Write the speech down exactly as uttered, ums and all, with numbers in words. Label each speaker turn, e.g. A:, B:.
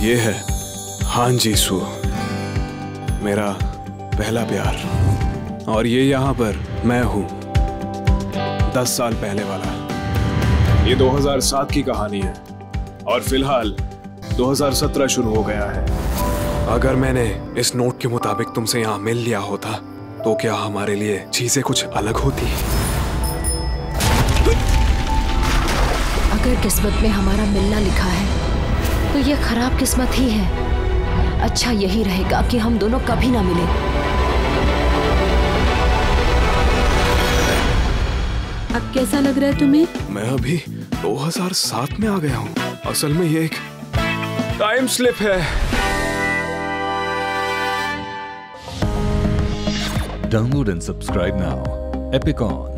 A: ये है हान जीसू, मेरा पहला प्यार। और ये यहाँ पर मैं हूँ, दस साल पहले वाला। ये दो हज़ार सात की कहानी है और फिलहाल दो हज़ार सत्रह शुरू हो गया है। अगर मैंने इस नोट के मुताबिक तुमसे यहाँ मिल लिया होता तो क्या हमारे लिए चीजें कुछ अलग होती?
B: अगर किस्मत में हमारा मिलना लिखा है तो ये खराब किस्मत ही है। अच्छा यही रहेगा कि हम दोनों कभी ना मिले।
C: अब कैसा लग रहा है तुम्हें?
A: मैं अभी दो हज़ार सात में आ गया हूँ। असल में ये एक टाइम स्लिप है।
D: Download and subscribe now. Epicon.